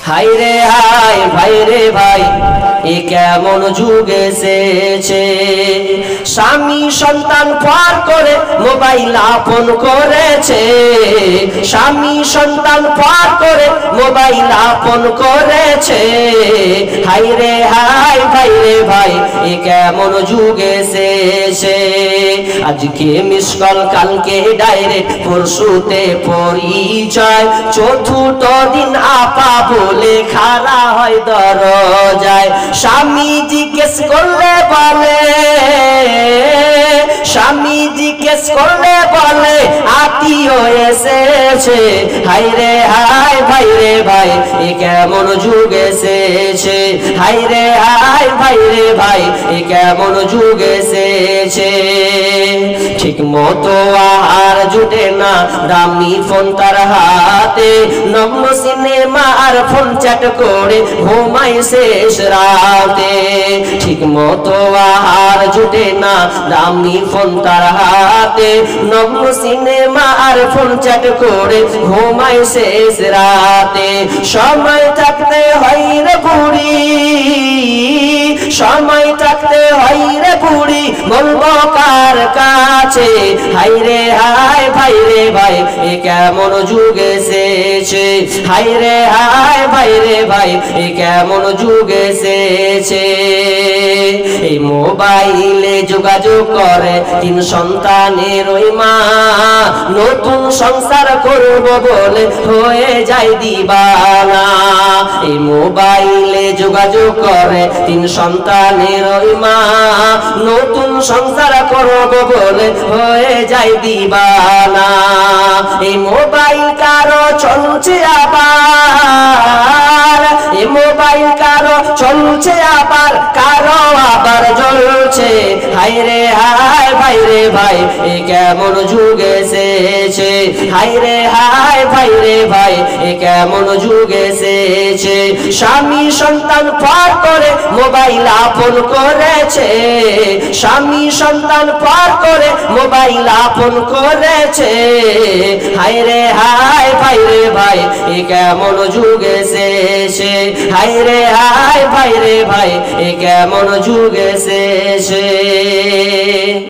হায় রে হায় ভাই রে ভাই এ কেমন যুগ এসেছে। স্বামী সন্তান পার করে মোবাইল আপন করেছে, স্বামী সন্তান পার করে মোবাইল আপন করেছে। হায় রে হায় ভাই রে ভাই এ কেমন যুগ এসেছে। আজকে মিস কল কালকে ডাইরেক্ট পরশুতে পরিচয়, চতুর্থ দিন আপা বলে খাড়া হয় দরজায়। স্বামী জিজ্ঞেস করলে বলে, স্বামী জিজ্ঞেস করলে বলে আত্মীয় এসেছে। হায় রে হায় ভাই রে ভাই এ কেমন যুগ এসেছে। হায় রে হায় ভাই রে ভাই এ কেমন যুগ এসেছে। ঠিক মতো আহার জুটে না, দামি ফোন তার হাতে, নগ্ন সিনেমা আর ফোন চ্যাট করে ঘুমাই শেষ রাতে। ঠিক মতো আহার জুটে না, দামি ফোন তার হাতে, নগ্ন সিনেমা আর ফোন চ্যাট করে ঘুমাই শেষ রাতে। সময় থাকতে হয় রে বুড়ি, সময় থাকতে হয় রে বুড়ি, বলবো কার কাছে। হায় রে হায় ভাই রে ভাই এ কেমন যুগ এসেছে। হায় রে হায় ভাই রে ভাই এ কেমন যুগ এসেছে। এই মোবাইলে যোগাযোগ করে তিন সন্তানের ওই মা, নতুন সংসার করব বলে হয়ে যায় দিবানা। এই মোবাইলে যোগাযোগ করে তিন সন্তানের ওই মা, নতুন সংসার করব বলে হয়ে যায় দিবানা। এই মোবাইল কারো চলছে আবার, এই মোবাইল কারো চলছে আবার, কারো আবার জ্বলছে। হায় রে হায় ভাই রে ভাই এ কেমন যুগ এসেছে। হায় রে হায় ভাই রে ভাই এ কেমন যুগ এসেছে। স্বামী সন্তান পার করে মোবাইল আপন করেছে, স্বামী সন্তান পার করে মোবাইল আপন করেছে। হায় রে হায় ভাই রে ভাই এ কেমন যুগ এসেছে। হায় রে হায় ভাই রে ভাই এ কেমন যুগ এসেছে।